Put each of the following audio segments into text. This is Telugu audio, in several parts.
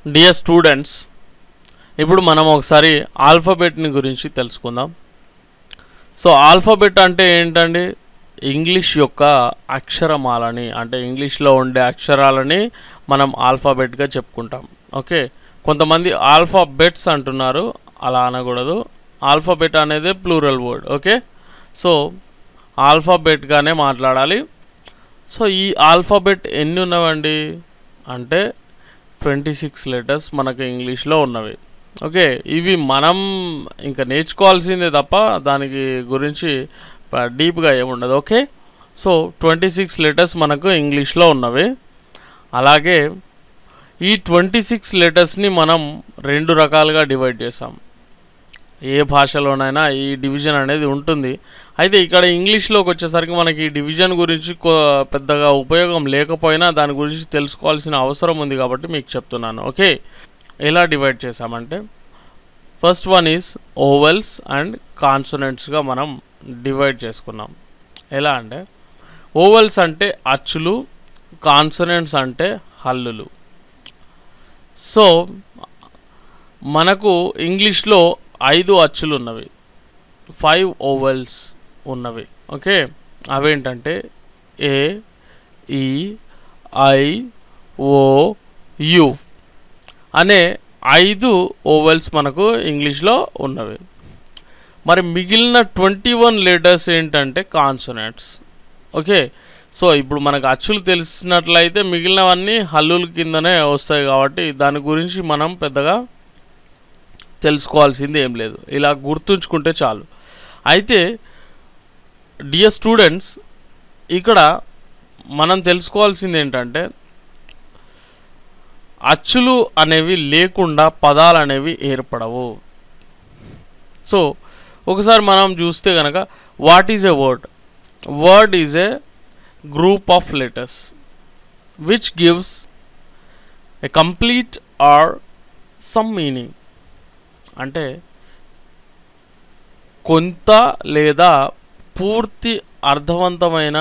డియర్ స్టూడెంట్స్, ఇప్పుడు మనం ఒకసారి ఆల్ఫాబెట్ని గురించి తెలుసుకుందాం. సో ఆల్ఫాబెట్ అంటే ఏంటండి? ఇంగ్లీష్ యొక్క అక్షరమాలని, అంటే ఇంగ్లీష్లో ఉండే అక్షరాలని మనం ఆల్ఫాబెట్గా చెప్పుకుంటాం. ఓకే, కొంతమంది ఆల్ఫాబెట్స్ అంటున్నారు, అలా అనకూడదు. ఆల్ఫాబెట్ అనేది ప్లూరల్ వర్డ్. ఓకే, సో ఆల్ఫాబెట్గానే మాట్లాడాలి. సో ఈ ఆల్ఫాబెట్ ఎన్ని ఉన్నవండి అంటే 26 లెటర్స్ మనకు ఇంగ్లీష్లో ఉన్నవి. ఓకే, ఇవి మనం ఇంకా నేర్చుకోవాల్సిందే తప్ప దానికి గురించి డీప్గా ఏముండదు. ఓకే, సో 26 లెటర్స్ మనకు ఇంగ్లీష్లో ఉన్నవి. అలాగే ఈ 26 లెటర్స్ని మనం 2 రకాలుగా డివైడ్ చేసాం. ఏ భాషలోనైనా ఈ డివిజన్ అనేది ఉంటుంది. అయితే ఇక్కడ ఇంగ్లీష్లోకి వచ్చేసరికి మనకి ఈ డివిజన్ గురించి పెద్దగా ఉపయోగం లేకపోయినా దాని గురించి తెలుసుకోవాల్సిన అవసరం ఉంది కాబట్టి మీకు చెప్తున్నాను. ఓకే, ఎలా డివైడ్ చేసామంటే first one is vowels and కాన్సోనెంట్స్గా మనం డివైడ్ చేసుకున్నాం. ఎలా అంటే ఓవెల్స్ అంటే అచ్చులు, కాన్సోనెంట్స్ అంటే హల్లులు. సో మనకు ఇంగ్లీష్లో 5 అచ్చులు ఉన్నవి, 5 ఓవెల్స్ ఉన్నవి. ఓకే, అవేంటంటే ఏ, ఈ, ఐ, ఓ, యు అనే 5 ఓవెల్స్ మనకు ఇంగ్లీష్లో ఉన్నవి. మరి మిగిలిన 21 లెటర్స్ ఏంటంటే కాన్సోనెంట్స్. ఓకే, సో ఇప్పుడు మనకు అచ్చులు తెలిసినట్లయితే మిగిలినవన్నీ హల్లుల కిందనే వస్తాయి కాబట్టి దాని గురించి మనం పెద్దగా తెలుసుకోవాల్సింది ఏం లేదు, ఇలా గుర్తుంచుకుంటే చాలు. అయితే డియర్ స్టూడెంట్స్, ఇక్కడ మనం తెలుసుకోవాల్సింది ఏంటంటే అచ్చులు అనేవి లేకుండా పదాలు అనేవి ఏర్పడవు. సో ఒకసారి మనం చూస్తే కనుక what is a word? Word is a group of letters which gives a complete or some meaning. అంటే కొంత లేదా పూర్తి అర్థవంతమైన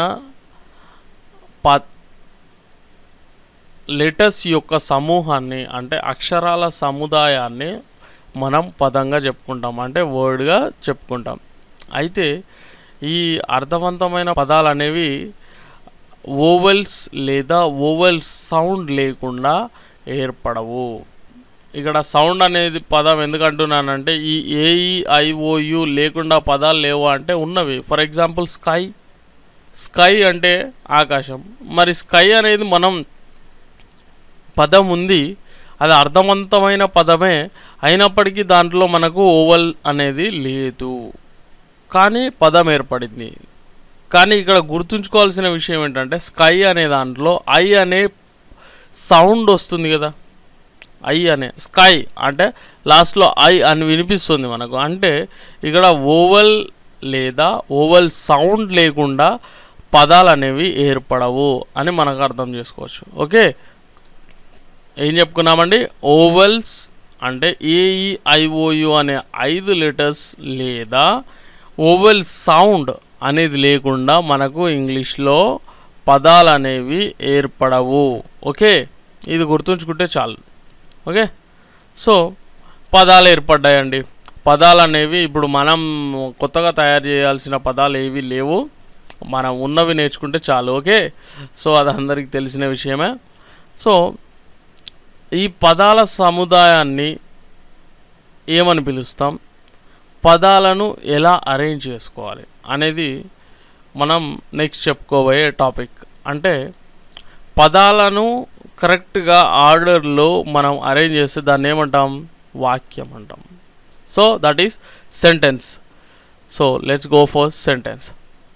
లెటర్స్ యొక్క సమూహాన్ని, అంటే అక్షరాల సముదాయాన్ని మనం పదంగా చెప్పుకుంటాం, అంటే వర్డ్గా చెప్పుకుంటాం. అయితే ఈ అర్థవంతమైన పదాలు అనేవి ఓవెల్స్ లేదా ఓవెల్ సౌండ్ లేకుండా ఏర్పడవు. ఇక్కడ సౌండ్ అనేది పదం ఎందుకంటున్నానంటే ఈ ఏఈఐఓయు లేకుండా పదాలు లేవు అంటే ఉన్నవి. ఫర్ ఎగ్జాంపుల్ స్కై, స్కై అంటే ఆకాశం. మరి స్కై అనేది మనం పదం ఉంది, అది అర్థవంతమైన పదమే అయినప్పటికీ దాంట్లో మనకు ఓవెల్ అనేది లేదు, కానీ పదం ఏర్పడింది. కానీ ఇక్కడ గుర్తుంచుకోవాల్సిన విషయం ఏంటంటే స్కై అనే దాంట్లో ఐ అనే సౌండ్ వస్తుంది కదా, ఐ అనే స్కై అంటే లాస్ట్లో ఐ అని వినిపిస్తుంది మనకు. అంటే ఇక్కడ ఓవెల్ లేదా ఓవెల్ సౌండ్ లేకుండా పదాలు అనేవి ఏర్పడవు అని మనకు అర్థం చేసుకోవచ్చు. ఓకే, ఏం చెప్పుకున్నామండి? ఓవెల్స్ అంటే ఏఈఐఓయు అనే 5 లెటర్స్ లేదా ఓవెల్ సౌండ్ అనేది లేకుండా మనకు ఇంగ్లీష్లో పదాలు అనేవి ఏర్పడవు. ఓకే, ఇది గుర్తుంచుకుంటే చాలు. ఓకే, సో పదాలు ఏర్పడ్డాయండి. పదాలు అనేవి ఇప్పుడు మనం కొత్తగా తయారు చేయాల్సిన పదాలు ఏవి లేవు, మనం ఉన్నవి నేర్చుకుంటే చాలు. ఓకే, సో అది అందరికీ తెలిసిన విషయమే. సో ఈ పదాల సముదాయాన్ని ఏమని పిలుస్తాం, పదాలను ఎలా అరేంజ్ చేసుకోవాలి అనేది మనం నెక్స్ట్ చెప్పుకోబోయే టాపిక్. అంటే పదాలను కరెక్ట్గా ఆర్డర్లో మనం అరేంజ్ చేస్తే దాన్ని ఏమంటాం? వాక్యం అంటాం. So that is sentence. So let's go for sentence.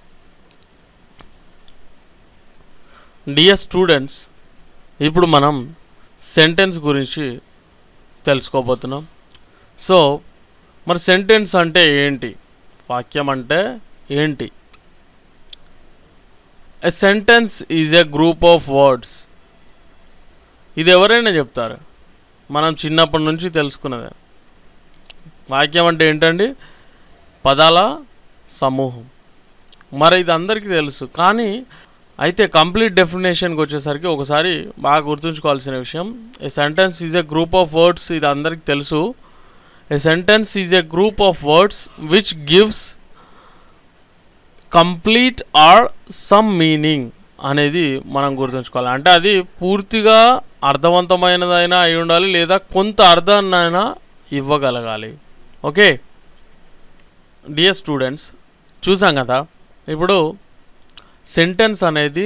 Dear students, ఇప్పుడు మనం సెంటెన్స్ గురించి తెలుసుకోబోతున్నాం. సో మరి సెంటెన్స్ అంటే ఏంటి, వాక్యం అంటే ఏంటి? A sentence is a group of words. ఇది ఎవరైనా చెప్తారు, మనం చిన్నప్పటి నుంచి తెలుసుకున్నదే. వాక్యం అంటే ఏంటండి? పదాల సమూహం. మరి ఇది అందరికీ తెలుసు, కానీ అయితే కంప్లీట్ డెఫినేషన్కి వచ్చేసరికి ఒకసారి బాగా గుర్తుంచుకోవాల్సిన విషయం, a sentence is a group of words, ఇది అందరికీ తెలుసు. A sentence is a group of words which gives complete or some meaning అనేది మనం గుర్తుంచుకోవాలి. అంటే అది పూర్తిగా అర్థవంతమైనదైనా అయి ఉండాలి, లేదా కొంత అర్థాన్నైనా ఇవ్వగలగాలి. ఓకే డియర్ స్టూడెంట్స్, చూసాం కదా ఇప్పుడు సెంటెన్స్ అనేది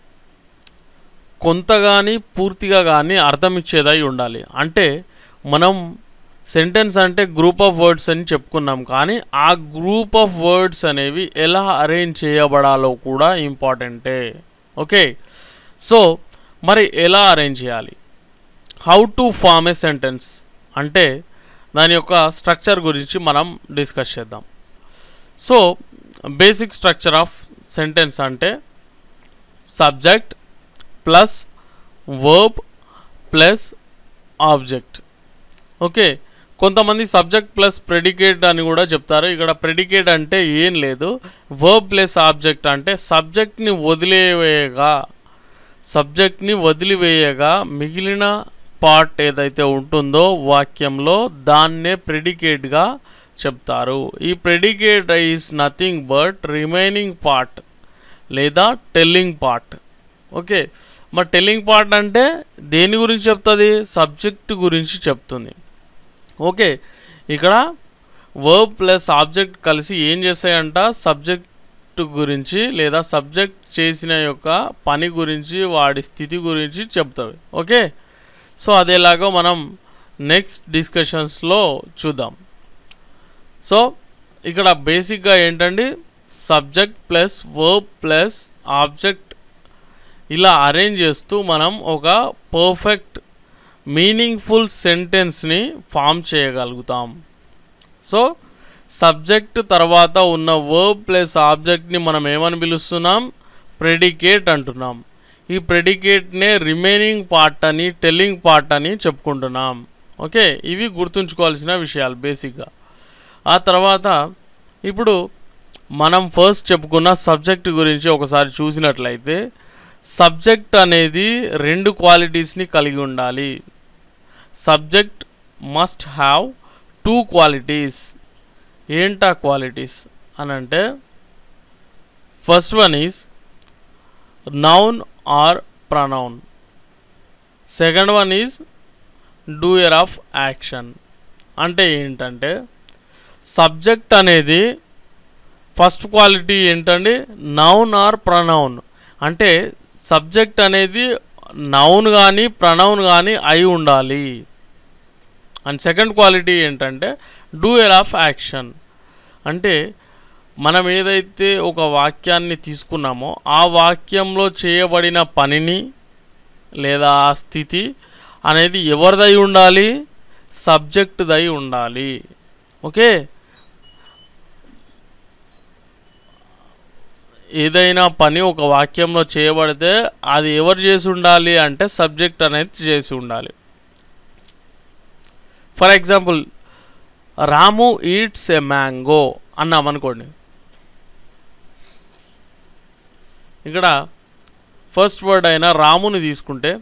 కొంత కానీ పూర్తిగా కానీ అర్థం ఇచ్చేదై ఉండాలి. అంటే మనం సెంటెన్స్ అంటే గ్రూప్ ఆఫ్ వర్డ్స్ అని చెప్పుకున్నాం, కానీ ఆ గ్రూప్ ఆఫ్ వర్డ్స్ అనేవి ఎలా అరేంజ్ చేయబడాలో కూడా ఇంపార్టెంటే. ఓకే సో మరి ఎలా అరేంజ్ చేయాలి, how to form a sentence అంటే దాని యొక్క స్ట్రక్చర్ గురించి మనం డిస్కస్ చేద్దాం. So basic structure of sentence అంటే subject plus verb plus object. Okay కొంతమంది సబ్జెక్ట్ ప్లస్ ప్రెడికేట్ అని కూడా చెప్తారు. ఇక్కడ ప్రెడికేట్ అంటే ఏం లేదు, వర్బ్ ప్లస్ ఆబ్జెక్ట్ అంటే సబ్జెక్ట్ని వదిలివేయగా మిగిలిన పార్ట్ ఏదైతే ఉంటుందో వాక్యంలో దాన్నే ప్రెడికేట్గా చెప్తారు. ఈ predicate is nothing but remaining part లేదా టెల్లింగ్ పార్ట్. ఓకే మరి టెల్లింగ్ పార్ట్ అంటే దేని గురించి చెప్తుంది, సబ్జెక్ట్ గురించి చెప్తుంది. ఓకే ఇక్కడ వర్బ్ ప్లస్ ఆబ్జెక్ట్ కలిసి ఏం చేస్తాయంట, సబ్జెక్ట్ గురించి లేదా సబ్జెక్ట్ చేసిన యొక్క పని గురించి వాడి స్థితి గురించి చెప్తాయి. ఓకే సో అదేలాగో మనం నెక్స్ట్ డిస్కషన్స్లో చూద్దాం. సో ఇక్కడ బేసిక్గా ఏంటండి, subject plus verb plus object ఇలా అరేంజ్ చేస్తూ మనం ఒక పర్ఫెక్ట్ మీనింగ్ఫుల్ సెంటెన్స్ని ఫామ్ చేయగలుగుతాం. సో సబ్జెక్ట్ తర్వాత ఉన్న వర్బ్ ప్లస్ ఆబ్జెక్ట్ని మనం ఏమని పిలుస్తున్నాం, ప్రెడికేట్ అంటున్నాం. ఈ ప్రెడికేట్నే రిమైనింగ్ పార్ట్ అని టెల్లింగ్ పార్ట్ అని చెప్పుకుంటున్నాం. ఓకే ఇవి గుర్తుంచుకోవాల్సిన విషయాలు బేసిక్గా. ఆ తర్వాత ఇప్పుడు మనం ఫస్ట్ చెప్పుకున్న సబ్జెక్ట్ గురించి ఒకసారి చూసినట్లయితే సబ్జెక్ట్ అనేది రెండు క్వాలిటీస్ని కలిగి ఉండాలి. Subject must have two qualities. ఏంటా క్వాలిటీస్ అని అంటే first one is noun or pronoun, second one is doer of action. అంటే ఏంటంటే సబ్జెక్ట్ అనేది ఫస్ట్ క్వాలిటీ ఏంటండి, నౌన్ ఆర్ ప్రనౌన్. అంటే సబ్జెక్ట్ అనేది నౌన్ కానీ ప్రనౌన్ కానీ అయి ఉండాలి. అండ్ సెకండ్ క్వాలిటీ ఏంటంటే డూయర్ ఆఫ్ యాక్షన్. అంటే మనం ఏదైతే ఒక వాక్యాన్ని తీసుకున్నామో ఆ వాక్యంలో చేయబడిన పనిని లేదా ఆ స్థితి అనేది ఎవరిదై ఉండాలి, సబ్జెక్ట్దై ఉండాలి. ఓకే ఏదైనా పని ఒక వాక్యంలో చేయబడితే అది ఎవరు చేసి ఉండాలి అంటే సబ్జెక్ట్ అనేది చేసి ఉండాలి. For example Ramu eats a mango అన్నామనుకోండి, ఇక్కడ ఫస్ట్ వర్డ్ అయిన రాముని తీసుకుంటే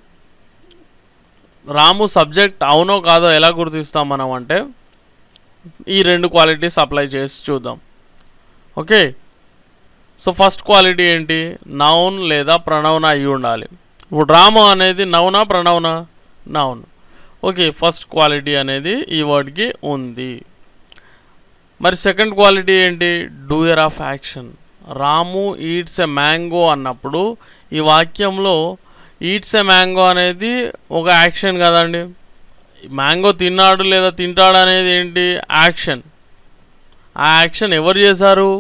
రాము సబ్జెక్ట్ అవునో కాదో ఎలా గుర్తిస్తాం మనం అంటే ఈ రెండు క్వాలిటీస్ అప్లై చేసి చూద్దాం. ఓకే సో ఫస్ట్ క్వాలిటీ ఏంటి, నౌన్ లేదా ప్రనౌన్ అయి ఉండాలి. ఇప్పుడు రాము అనేది నౌనా ప్రనౌనా, నౌన్. ఓకే ఫస్ట్ క్వాలిటీ అనేది ఈ వర్డ్కి ఉంది. మరి సెకండ్ క్వాలిటీ ఏంటి, doer of action. Ramu eats a mango అన్నప్పుడు ఈ వాక్యంలో ఈట్స్ ఎ మ్యాంగో అనేది ఒక యాక్షన్ కదండి. మ్యాంగో తిన్నాడు లేదా తింటాడు అనేది ఏంటి, యాక్షన్. ఆ యాక్షన్ ఎవరు చేశారు,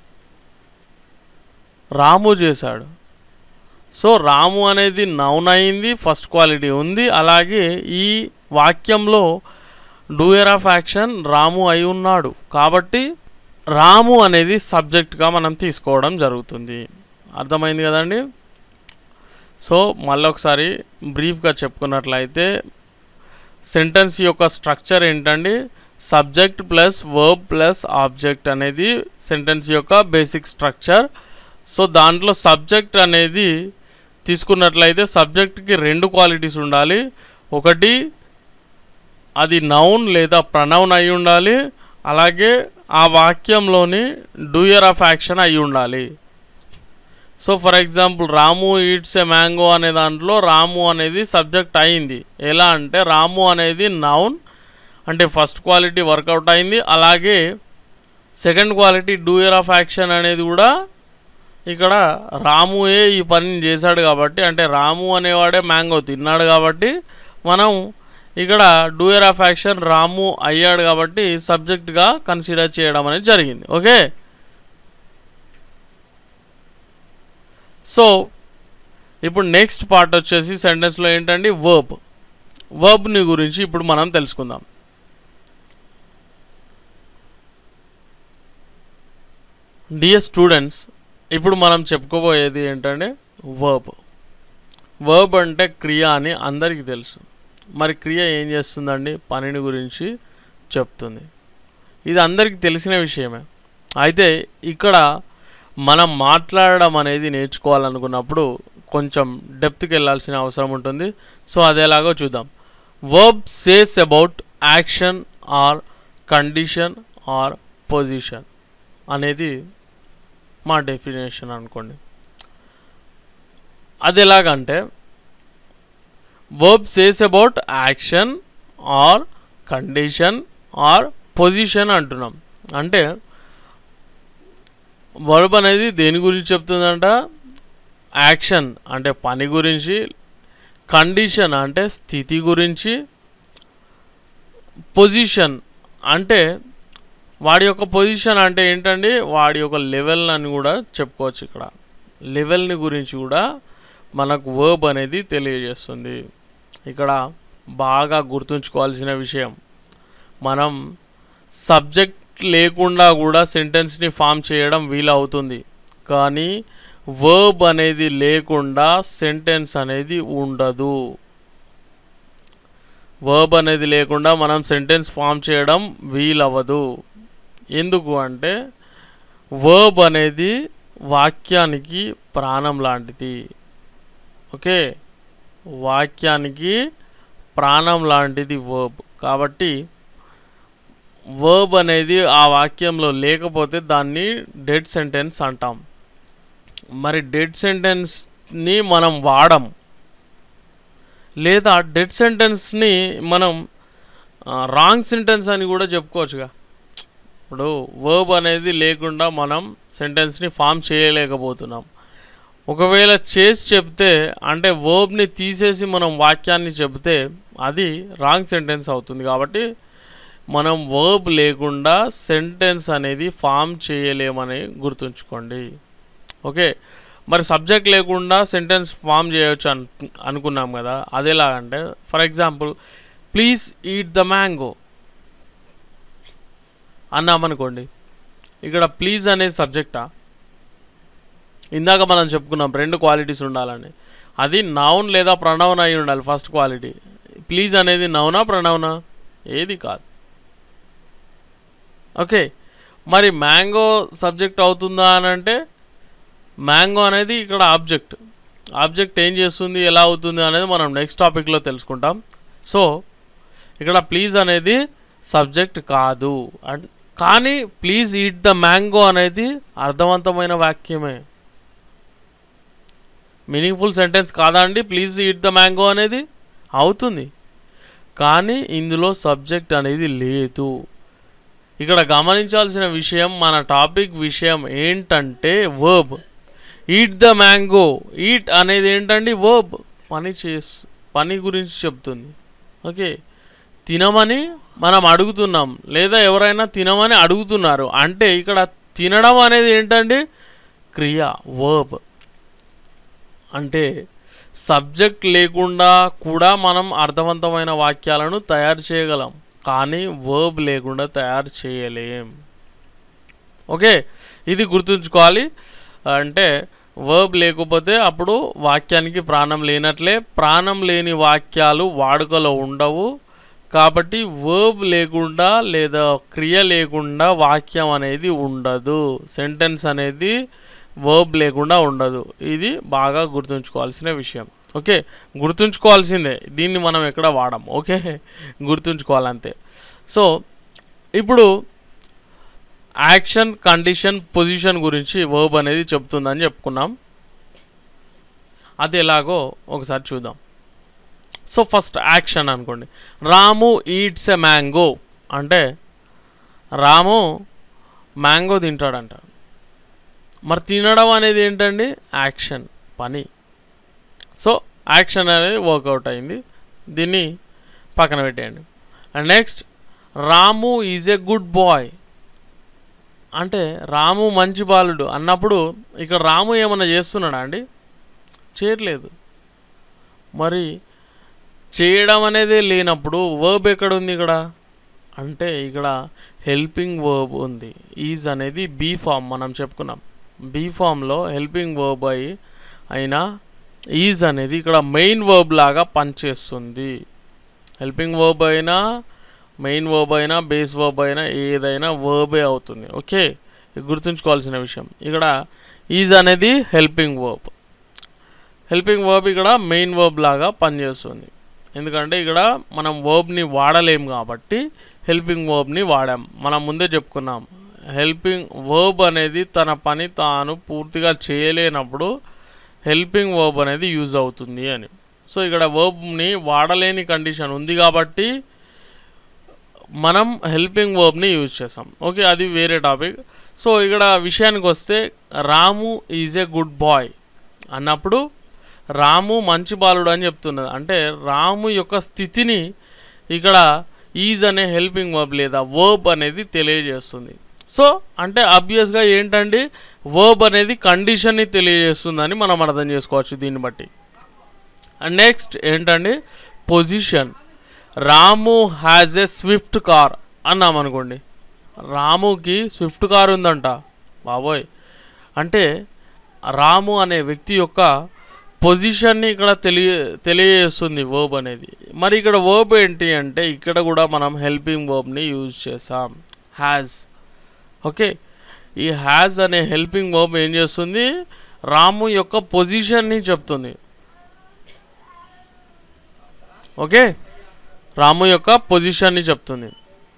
రాము చేశాడు. సో రాము అనేది నౌన్ అయింది, ఫస్ట్ క్వాలిటీ ఉంది. అలాగే ఈ వాక్యంలో డూయర్ ఆఫ్ యాక్షన్ రాము అయి ఉన్నాడు కాబట్టి రాము అనేది సబ్జెక్ట్గా మనం తీసుకోవడం జరుగుతుంది. అర్థమైంది కదండి. సో మళ్ళీ ఒకసారి బ్రీఫ్గా చెప్పుకున్నట్లయితే సెంటెన్స్ యొక్క స్ట్రక్చర్ ఏంటండి, subject plus verb plus object అనేది సెంటెన్స్ యొక్క బేసిక్ స్ట్రక్చర్. సో దాంట్లో సబ్జెక్ట్ అనేది తీసుకున్నట్లయితే సబ్జెక్ట్కి 2 క్వాలిటీస్ ఉండాలి. ఒకటి అది నౌన్ లేదా ప్రనౌన్ అయి ఉండాలి, అలాగే ఆ వాక్యంలోని డూయర్ ఆఫ్ యాక్షన్ అయి ఉండాలి. So for example Ramu eats a mango అనే దాంట్లో రాము అనేది సబ్జెక్ట్ అయింది. ఎలా అంటే రాము అనేది నౌన్ అంటే ఫస్ట్ క్వాలిటీ వర్కౌట్ అయింది, అలాగే second quality doer of action అనేది కూడా ఇక్కడ రాముయే ఈ పనిని చేశాడు కాబట్టి, అంటే రాము అనేవాడే మ్యాంగో తిన్నాడు కాబట్టి మనం ఇక్కడ డూయర్ ఆఫ్ యాక్షన్ రాము అయ్యాడు కాబట్టి సబ్జెక్ట్గా కన్సిడర్ చేయడం అనేది జరిగింది. ఓకే, సో ఇప్పుడు నెక్స్ట్ పార్ట్ వచ్చేసి సెంటెన్స్లో ఏంటండి వర్బ్ని గురించి ఇప్పుడు మనం తెలుసుకుందాం. డియర్ స్టూడెంట్స్, ఇప్పుడు మనం చెప్పుకోబోయేది ఏంటంటే వర్బ్ అంటే క్రియ అని అందరికీ తెలుసు. మరి క్రియ ఏం చేస్తుందండి? పనిని గురించి చెప్తుంది. ఇది అందరికీ తెలిసిన విషయమే. అయితే ఇక్కడ మనం మాట్లాడడం అనేది నేర్చుకోవాలనుకున్నప్పుడు కొంచెం డెప్త్కి వెళ్ళాల్సిన అవసరం ఉంటుంది. సో అదేలాగో చూద్దాం. Verb says about action or condition or position అనేది మా డెఫినేషన్ అనుకోండి. అది ఎలాగంటే verb says about action or condition or position అంటున్నాం. అంటే వర్బ్ అనేది దేని గురించి చెప్తుందంట? యాక్షన్ అంటే పని గురించి, కండిషన్ అంటే స్థితి గురించి, పొజిషన్ అంటే వాడి యొక్క పొజిషన్ అంటే ఏంటండి? వాడి యొక్క లెవెల్ అని కూడా చెప్పుకోవచ్చు. ఇక్కడ లెవెల్ని గురించి కూడా మనకు వర్బ్ అనేది తెలియజేస్తుంది. ఇక్కడ బాగా గుర్తుంచుకోవాల్సిన విషయం, మనం సబ్జెక్ట్ లేకుండా కూడా సెంటెన్స్ని ఫామ్ చేయడం వీలవుతుంది, కానీ వర్బ్ అనేది లేకుండా సెంటెన్స్ అనేది ఉండదు. వర్బ్ అనేది లేకుండా మనం సెంటెన్స్ ఫామ్ చేయడం వీలవ్వదు. ఎందుకు అంటే వర్బ్ అనేది వాక్యానికి ప్రాణం లాంటిది. ఓకే, వాక్యానికి ప్రాణం లాంటిది వర్బ్. కాబట్టి వర్బ్ అనేది ఆ వాక్యంలో లేకపోతే దాన్ని డెడ్ సెంటెన్స్ అంటాం. మరి డెడ్ సెంటెన్స్ని మనం వాడం, లేదా డెడ్ సెంటెన్స్ని మనం రాంగ్ సెంటెన్స్ అని కూడా చెప్పుకోవచ్చుగా. ఇప్పుడు వర్బ్ అనేది లేకుండా మనం సెంటెన్స్ని ఫామ్ చేయలేకపోతున్నాం. ఒకవేళ చేసి చెప్తే అంటే వర్బ్ని తీసేసి మనం వాక్యాన్ని చెప్తే అది రాంగ్ సెంటెన్స్ అవుతుంది. కాబట్టి మనం వర్బ్ లేకుండా సెంటెన్స్ అనేది ఫామ్ చేయలేమని గుర్తుంచుకోండి. ఓకే, మరి సబ్జెక్ట్ లేకుండా సెంటెన్స్ ఫామ్ చేయవచ్చు అనుకున్నాం కదా. అదేలాగంటే for example please eat the mango అన్నామనుకోండి. ఇక్కడ ప్లీజ్ అనేది సబ్జెక్టా? ఇందాక మనం చెప్పుకున్నాం 2 క్వాలిటీస్ ఉండాలని. అది నౌన్ లేదా ప్రనౌన్ అయి ఉండాలి ఫస్ట్ క్వాలిటీ. ప్లీజ్ అనేది నౌనా ప్రనౌనా? ఏది కాదు. ఓకే, మరి మ్యాంగో సబ్జెక్ట్ అవుతుందా అని అంటే మ్యాంగో అనేది ఇక్కడ ఆబ్జెక్ట్ ఏం చేస్తుంది, ఎలా అవుతుంది అనేది మనం నెక్స్ట్ టాపిక్లో తెలుసుకుంటాం. సో ఇక్కడ ప్లీజ్ అనేది సబ్జెక్ట్ కాదు. కానీ ప్లీజ్ ఈట్ ద మ్యాంగో అనేది అర్థవంతమైన వాక్యమే, మీనింగ్ఫుల్ సెంటెన్స్ కాదా అండి? ప్లీజ్ ఈట్ ద మ్యాంగో అనేది అవుతుంది, కానీ ఇందులో సబ్జెక్ట్ అనేది లేదు. ఇక్కడ గమనించాల్సిన విషయం, మన టాపిక్ విషయం ఏంటంటే verb. Eat the mango, eat అనేది ఏంటండి? వర్బ్, పని గురించి చెప్తుంది. ఓకే, తినమని మనం అడుగుతున్నాం, లేదా ఎవరైనా తినమని అడుగుతున్నారు అంటే ఇక్కడ తినడం అనేది ఏంటండి? క్రియ, వర్బ్. అంటే సబ్జెక్ట్ లేకుండా కూడా మనం అర్థవంతమైన వాక్యాలను తయారు చేయగలం, కానీ వర్బ్ లేకుండా తయారు చేయలేం. ఓకే, ఇది గుర్తుంచుకోవాలి. అంటే వర్బ్ లేకపోతే అప్పుడు వాక్యానికి ప్రాణం లేనట్లే. ప్రాణం లేని వాక్యాలు వాడుకలో ఉండవు. కాబట్టి వర్బ్ లేకుండా లేదా క్రియ లేకుండా వాక్యం అనేది ఉండదు. సెంటెన్స్ అనేది వర్బ్ లేకుండా ఉండదు. ఇది బాగా గుర్తుంచుకోవాల్సిన విషయం. ఓకే, గుర్తుంచుకోవాల్సిందే, దీన్ని మనం ఎక్కడ వాడం. ఓకే, గుర్తుంచుకోవాలంతే. సో ఇప్పుడు యాక్షన్, కండిషన్, పొజిషన్ గురించి వర్బ్ అనేది చెప్తుందని చెప్పుకున్నాం. అది ఎలాగో ఒకసారి చూద్దాం. సో ఫస్ట్ యాక్షన్ అనుకోండి. రాము ఈట్స్ ఎ మ్యాంగో అంటే రాము మ్యాంగో తింటాడంట. మరి తినడం అనేది ఏంటండి? యాక్షన్, పని. సో యాక్షన్ అనేది వర్కౌట్ అయింది, దీన్ని పక్కన పెట్టేయండి. And next, Ramu is a good boy అంటే రాము మంచి బాలుడు అన్నప్పుడు ఇక్కడ రాము ఏమన్నా చేస్తున్నాడా అండి? చేయట్లేదు. మరి చేయడం అనేది లేనప్పుడు వర్బ్ ఎక్కడుంది ఇక్కడ అంటే ఇక్కడ హెల్పింగ్ వర్బ్ ఉంది. ఈజ్ అనేది బీ ఫామ్ మనం చెప్పుకున్నాం. బీ ఫామ్లో హెల్పింగ్ వర్బ్ అయినా ఈజ్ అనేది ఇక్కడ మెయిన్ వర్బ్ లాగా పనిచేస్తుంది. హెల్పింగ్ వర్బ్ అయినా, మెయిన్ వర్బ్ అయినా, బేస్ వర్బ్ అయినా ఏదైనా వర్బే అవుతుంది. ఓకే, గుర్తుంచుకోవాల్సిన విషయం. ఇక్కడ ఈజ్ అనేది హెల్పింగ్ వర్బ్. హెల్పింగ్ వర్బ్ ఇక్కడ మెయిన్ వర్బ్ లాగా పనిచేస్తుంది. ఎందుకంటే ఇక్కడ మనం వర్బ్ని వాడలేం కాబట్టి హెల్పింగ్ వర్బ్ని వాడాం. మనం ముందే చెప్పుకున్నాం, హెల్పింగ్ వర్బ్ అనేది తన పని తాను పూర్తిగా చేయలేనప్పుడు హెల్పింగ్ వర్బ్ అనేది యూజ్ అవుతుంది అని. సో ఇక్కడ వర్బ్ని వాడలేని కండిషన్ ఉంది కాబట్టి మనం హెల్పింగ్ వర్బ్ని యూజ్ చేసాం. ఓకే, అది వేరే టాపిక్. సో ఇక్కడ విషయానికి వస్తే Ramu is a good boy అన్నప్పుడు రాము మంచి బాలుడు అని చెప్తున్నది. అంటే రాము యొక్క స్థితిని ఇక్కడ ఈజ్ అనే హెల్పింగ్ వర్బ్ లేదా వర్బ్ అనేది తెలియజేస్తుంది. సో అంటే ఆబ్వియస్గా ఏంటండి, వర్బ్ అనేది కండిషన్ని తెలియజేస్తుందని మనం అర్థం చేసుకోవచ్చు దీన్ని బట్టి. అండ్ నెక్స్ట్ ఏంటండి, position. Ramu has a Swift car అన్నాం అనుకోండి. రాముకి స్విఫ్ట్ కార్ ఉందంట బాబోయ్ అంటే రాము అనే వ్యక్తి యొక్క పొజిషన్ని ఇక్కడ తెలియజేస్తుంది వర్బ్ అనేది. మరి ఇక్కడ వర్బ్ ఏంటి అంటే ఇక్కడ కూడా మనం హెల్పింగ్ వర్బ్ని యూజ్ చేసాం, హ్యాజ్. ఓకే, ఈ హ్యాజ్ అనే హెల్పింగ్ వర్బ్ ఏం చేస్తుంది, రాము యొక్క పొజిషన్ని చెప్తుంది. ఓకే, రాము యొక్క పొజిషన్ని చెప్తుంది.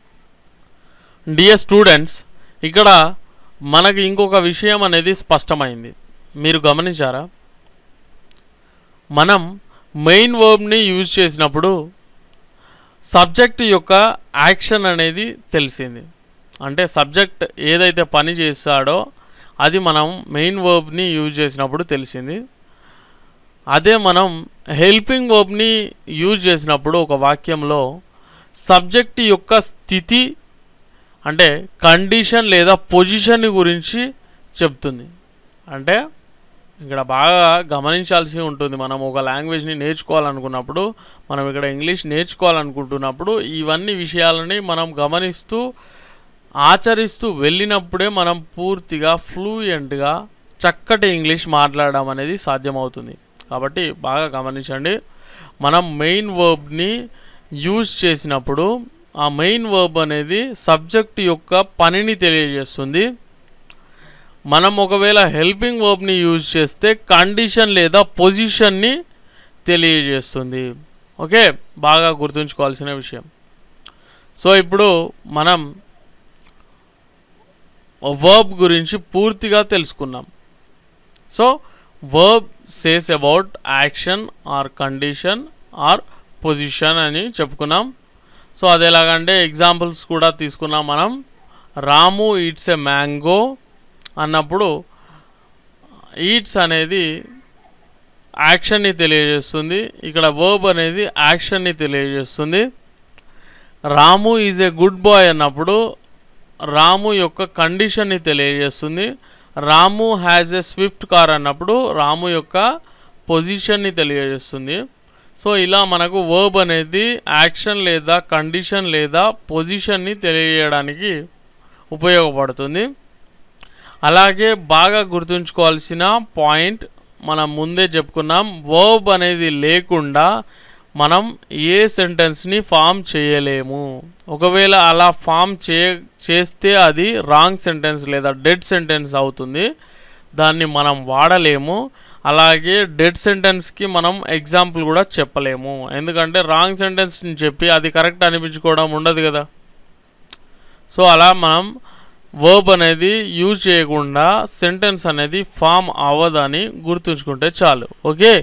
డియర్ స్టూడెంట్స్, ఇక్కడ మనకి ఇంకొక విషయం అనేది స్పష్టమైంది. మీరు గమనించారా, మనం మెయిన్ వర్బ్ని యూజ్ చేసినప్పుడు సబ్జెక్ట్ యొక్క యాక్షన్ అనేది తెలిసింది. అంటే సబ్జెక్ట్ ఏదైతే పని చేస్తాడో అది మనం మెయిన్ వర్బ్ని యూజ్ చేసినప్పుడు తెలిసింది. అదే మనం హెల్పింగ్ వర్బ్ని యూజ్ చేసినప్పుడు ఒక వాక్యంలో సబ్జెక్ట్ యొక్క స్థితి అంటే కండిషన్ లేదా పొజిషన్ గురించి చెప్తుంది. అంటే ఇక్కడ బాగా గమనించాల్సి ఉంటుంది. మనం ఒక లాంగ్వేజ్ని నేర్చుకోవాలనుకున్నప్పుడు, మనం ఇక్కడ ఇంగ్లీష్ నేర్చుకోవాలనుకుంటున్నప్పుడు ఇవన్నీ విషయాలని మనం గమనిస్తూ ఆచరిస్తూ వెళ్ళినప్పుడే మనం పూర్తిగా ఫ్లూయెంట్గా చక్కటి ఇంగ్లీష్ మాట్లాడడం అనేది సాధ్యమవుతుంది. కాబట్టి బాగా గమనించండి, మనం మెయిన్ వర్బ్ని యూజ్ చేసినప్పుడు ఆ మెయిన్ వర్బ్ అనేది సబ్జెక్ట్ యొక్క పనిని తెలియజేస్తుంది. మనం ఒకవేళ హెల్పింగ్ వర్బ్ని యూజ్ చేస్తే కండిషన్ లేదా పొజిషన్ని తెలియజేస్తుంది. ఓకే, బాగా గుర్తుంచుకోవాల్సిన విషయం. సో ఇప్పుడు మనం వర్బ్ గురించి పూర్తిగా తెలుసుకున్నాం. So verb says about action or condition or position అని చెప్పుకున్నాం. సో అది ఎలాగంటే ఎగ్జాంపుల్స్ కూడా తీసుకున్నాం మనం. రాము ఈట్స్ ఎ మ్యాంగో అన్నప్పుడు ఈట్స్ అనేది యాక్షన్ని తెలియజేస్తుంది, ఇక్కడ వర్బ్ అనేది యాక్షన్ని తెలియజేస్తుంది. Ramu is a good boy అన్నప్పుడు రాము యొక్క కండిషన్ని తెలియజేస్తుంది. Ramu has a Swift car అన్నప్పుడు రాము యొక్క పొజిషన్ని తెలియజేస్తుంది. సో ఇలా మనకు వర్బ్ అనేది యాక్షన్ లేదా కండిషన్ లేదా పొజిషన్ని తెలియజేయడానికి ఉపయోగపడుతుంది. అలాగే బాగా గుర్తుంచుకోవాల్సిన పాయింట్ మనం ముందే చెప్పుకున్నాం, వర్బ్ అనేది లేకుండా మనం ఏ సెంటెన్స్ని ఫామ్ చేయలేము. ఒకవేళ అలా ఫామ్ చేస్తే అది రాంగ్ సెంటెన్స్ లేదా డెడ్ సెంటెన్స్ అవుతుంది. దాన్ని మనం వాడలేము. అలాగే డెడ్ సెంటెన్స్కి మనం ఎగ్జాంపుల్ కూడా చెప్పలేము. ఎందుకంటే రాంగ్ సెంటెన్స్ని చెప్పి అది కరెక్ట్ అనిపించుకోవడం ఉండదు కదా. సో అలా మనం వర్బ్ అనేది యూజ్ చేయకుండా సెంటెన్స్ అనేది ఫామ్ అవ్వదని గుర్తుంచుకుంటే చాలు. ఓకే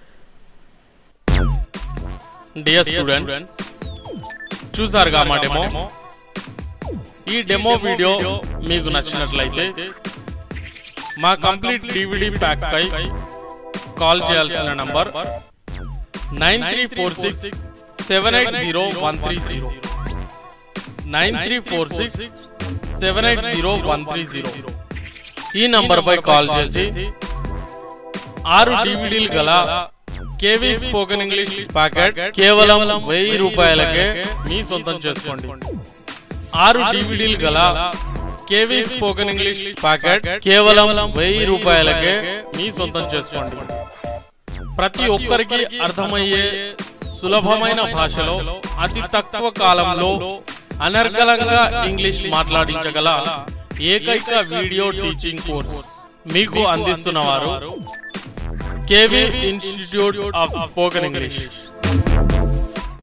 డియర్ స్టూడెంట్స్, చూసారుగా మా డెమో. ఈ డెమో వీడియో మీకు నచ్చినట్లయితే మా కంప్లీట్ DVD ప్యాక్ పై కాల్ చేయాల్సిన నంబర్ 9346780130 9346780130. ఈ నంబర్ పై కాల్ చేసి 6 DVDలు గల కేవీ స్పోకెన్ ఇంగ్లీష్ ప్యాకెట్ కేవలం 1000 రూపాయలకే మీ సొంతం చేసుకోండి. 6 DVDలు గల కేవీ స్పోకెన్ ఇంగ్లీష్ ప్యాకెట్ కేవలం 1000 రూపాయలకే మీ సొంతం చేసుకోండి. ప్రతి ఒక్కరికి అర్థమయ్యే సులభమైన భాషలో అతి తక్కువ కాలంలో అనర్గళంగా ఇంగ్లీష్ మాట్లాడించగల ఏకైక వీడియో టీచింగ్ కోర్స్ మీకు అందిస్తున్నవారు KV institute of spoken English.